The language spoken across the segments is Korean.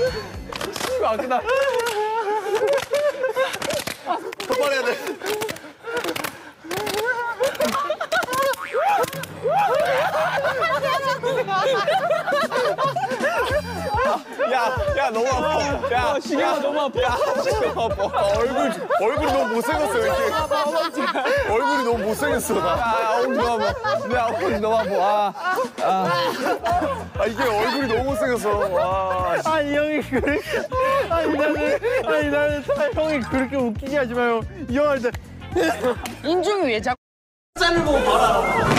아, 그다. 더 빨리 해야 돼. 야, 너무 아파. 야, 시계가 너무 아파. 야, 너무 아파. 얼굴이 너무 못생겼어, 이렇게. 얼굴이 너무 못생겼어, 나. 엉덩이 너무 아파. 내 엉덩이 너무 아파. 이게 얼굴이 너무 못생겼어. 와. 아니, 형이 그렇게. 나는 형이 그렇게 웃기게 하지 마요. 이 형 할 때. 인중이 왜 자꾸. 짠을 보고 바로 알아.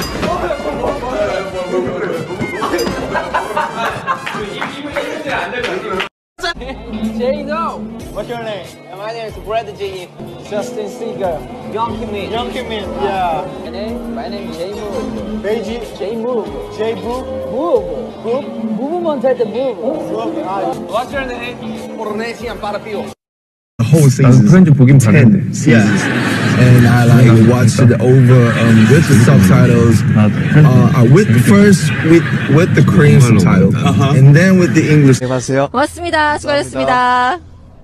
제이노. What's your name? My name is Brad J. Justin Seeger. Young Kim-min. Young Kim-min. Yeah. My name is J Move. Beiji. J Move. J Boo. Move. Group. Movement at the move. What's your name? Polynesian Parapio. The whole season. 프렌즈 보긴 봤는데. Yeah. And I like watched it over with the subtitles. With the Korean subtitle, and then with the English. 안녕하세요. 고맙습니다. 수고하셨습니다.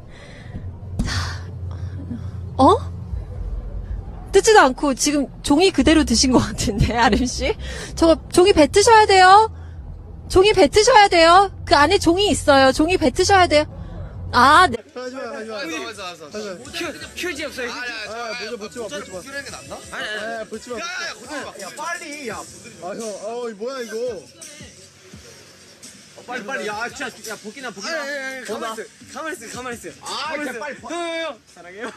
어? 뜯지도 않고 지금 종이 그대로 드신 것 같은데, 아름씨? 저거 종이 뱉으셔야 돼요. 종이 뱉으셔야 돼요. 그 안에 종이 있어요. 종이 뱉으셔야 돼요. 아, 네. 휴지 없어요. 보지 마. 부드러운 게 낫나? 아니. 보지 마. 야, 빨리. 야, 형, 뭐야, 이거. 빨리. 야, 진짜, 보기나. 가만히 있어. 이렇게 빨리. 형. 사랑해요.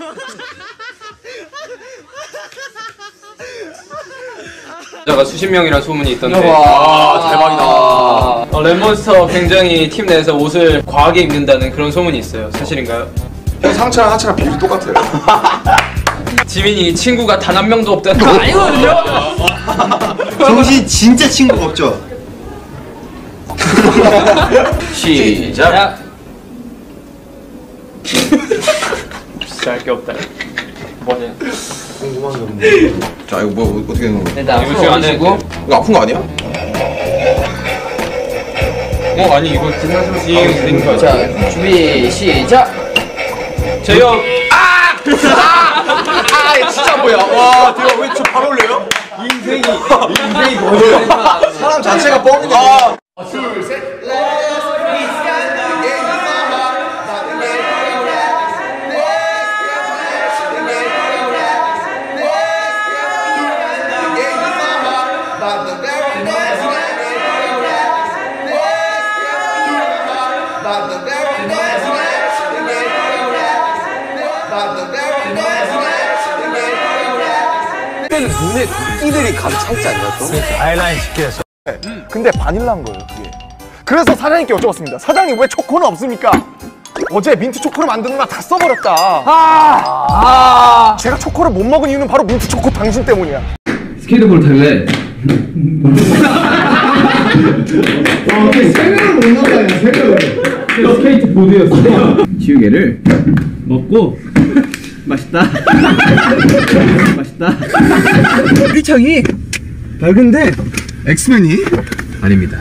자가 수십 명이란 소문이 있던데. 와, 대박이다. 랩몬스터 굉장히 팀 내에서 옷을 과하게 입는다는 그런 소문이 있어요. 사실인가요? 형 상체랑 하체랑 비율이 똑같아요. 지민이 친구가 단 한 명도 없다는 거 아니거든요? 정신 진짜 친구가 없죠? 시작. 진짜 할 게 없다. 뭐냐? 궁금한 게 없네. 자, 이거 뭐 어떻게 되는 거야? 일단 이거 지금 안 앞으로 이거 아픈 거 아니야? 아니 이거 지금 거. 자, 준비 시작. 제형. 진짜 뭐야? 와, 대박. 왜 저 바로 올려요? 인생이 뭐예요? 사람 자체가 뻥이네. 둘, 셋. 그때는 눈에 이들이 가득 찼지 않냐, 또? 아이라인 시켜서. 근데 바닐라인 거예요, 그게. 그래서 사장님께 여쭤봤습니다. 사장님, 왜 초코는 없습니까? 어제 민트 초코를 만드느라 다 써버렸다. 제가 초코를 못 먹은 이유는 바로 민트 초코 당신 때문이야. 스케이트볼 탈래. 생각을 못 나가요, 생각을. 스케이트보드였어. 지우개를 먹고 맛있다. 맛있다. 피창이 밝은데 엑스맨이? 아닙니다.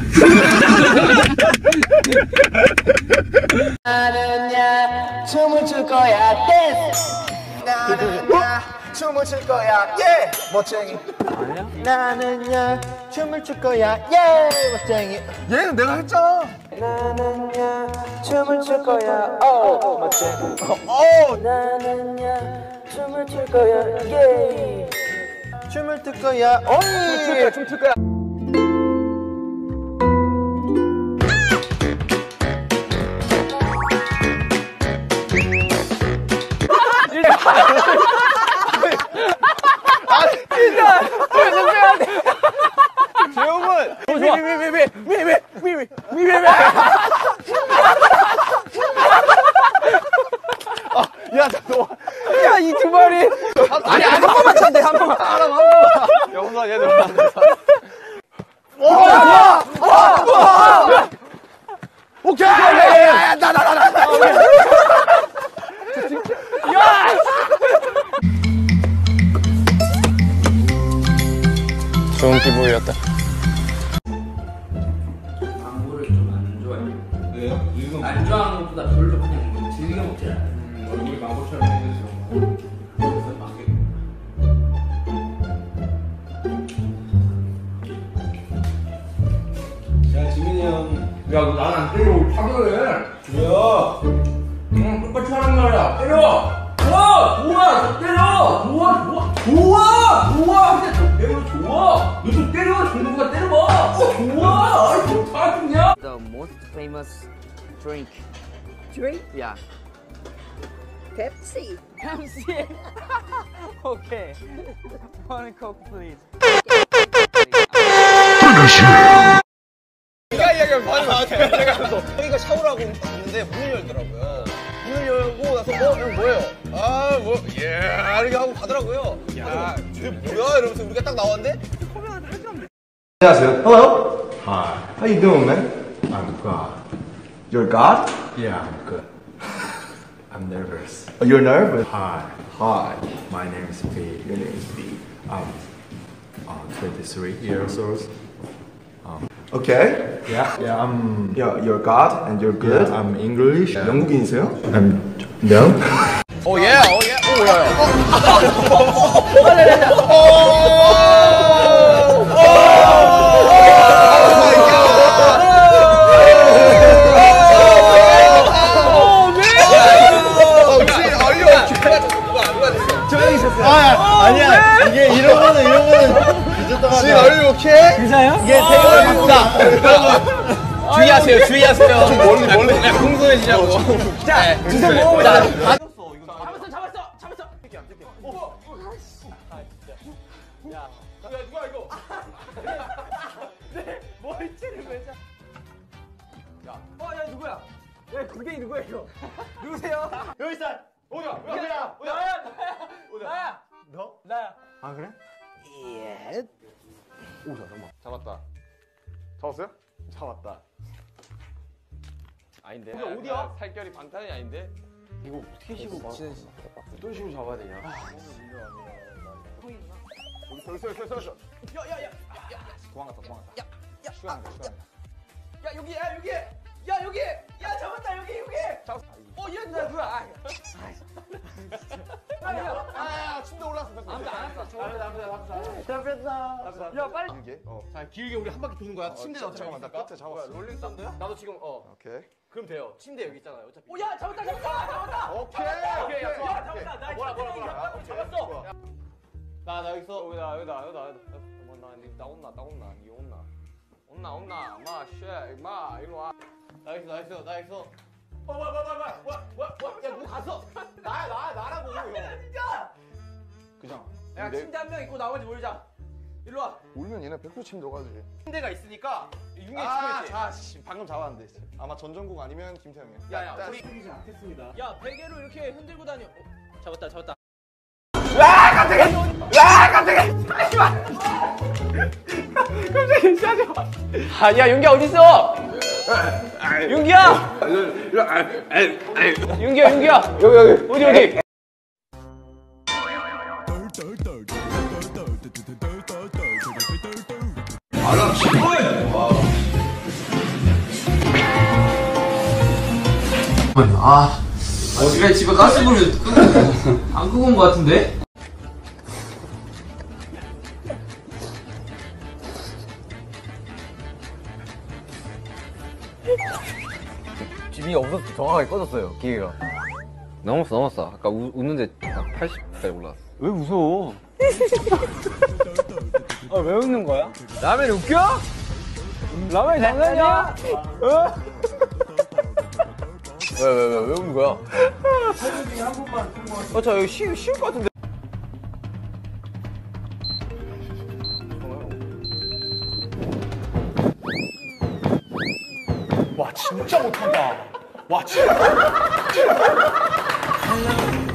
나는야 춤을 출 거야. 댄스. 나는야 춤을 출 거야. 예, 멋쟁이. 나는야 춤을 출 거야. 예, 멋쟁이. 얘는 내가 했잖아. 나는야 춤을 출 거야. 오, 멋쟁이. 나는야 춤을 출 거야. 예. 춤을 출 거야. 오이. 춤출 거야. 야, 이 두 마리. 아니, 한 번만 찬대, 한 번만. 영사, 얘들. 오케이! 나. 좋은 기분이었다. 광고를 좀 안 좋아해요. 왜요? 안 좋아하는 것보다 야, 너 나는 안 때려. 파괴해. 뭐야? 응, 똑같이 하는 말이야. 때려. 좋아! 때려! 좋아! 근데 너 때려, 좋아! 너 좀 때려! 정국이가 때려봐! 좋아! 아이, 좋다, 좋냐? The most famous drink. Drink? Yeah. Pepsi. Pepsi. Okay. One Coke, please. 제가 이야기하면 반응 나왔어요. 제가 가서 저희가 샤워를 하고 갔는데 문을 열더라고요. 문을 열고 나서 형 뭐예요? 이렇게 하고 가더라고요. 야, 이게 뭐야? 이러면서 우리가 딱 나왔는데 안녕하세요. Hello. Hi. How you doing, man? I'm God. You're God? Yeah, I'm good. I'm nervous. Oh, you're nervous? Hi. Hi. My name is B. Your name is B. I'm 23 years old. Okay. Yeah, you're God and you're good. Yeah, I'm English. 영국인이세요? No. 오야. 아니야. 이게 이런 거는 늦었다가. 지 are you okay? 괜찮아요? 이게 주의하세요. 원래 궁금해지냐고. 자, 주제 모으자. 잡았어. 야, 누가 이거? 내 머리채를 왜 잡? 야, 누구야? 야, 구경이 누구야 이거? 누구세요? 여기 있어. 오야. 나야. 너? 나야. 아 그래? 예. 오 잠깐만. 잡았어요? 잡았다. 아닌데. 어디야? 살결이 방탄이 아닌데. 이거 어떻게 쉬고 친해지? 또 쉬고 잡아야 되냐? 서. 야. 도망갔다. 야 여기. 야 잡았다 여기. 잡았어. 얘 누구야? 침대 올랐어. 잡혔다. 야 빨리. 자 길게 우리 한 바퀴 도는 거야. 침대 어떻게 잠깐만 나 끝에 잡았어. 롤링썬더야? 나도 지금 오케이. 그럼 돼요. 침대 여기 있잖아요. 어차피. 야 잡았다. 오케이. 야 잡았다. 나 뭐라. 잡았어. 나 여기 있어. 여기다. 나 온나. 니 온나. 마 쉐. 마 이리 와. 나 있어. 뭐야? 야, 누구 갔어? 나라고. 진짜. 그냥. 야, 침대 한 명 있고 나머지 몰자. 일로 와. 울면 얘네 100% 침 들어가지. 침대가 있으니까 융의 침대지. 방금 잡았는데. 아마 전정국 아니면 김태형이야. 야, 우리 흔들지 않겠습니다. 야, 베개로 이렇게 흔들고 다녀. 잡았다. 갑자기. 하지 마. 야, 윤기야 어디 있어? 윤기야. 여기. 어디? 어디가 집에 가스불을 안 끄고 온 것 같은데? 집이 없어서 정확하게 꺼졌어요, 기계가. 넘었어. 아까 웃는데 80까지 올라왔어. 왜 웃어? 왜 웃는 거야? 라면이 웃겨? 라면이 장난이야? 왜 웃는 거야? 저 여기 쉬울 것 같은데. 와 진짜 못한다. 와 진짜.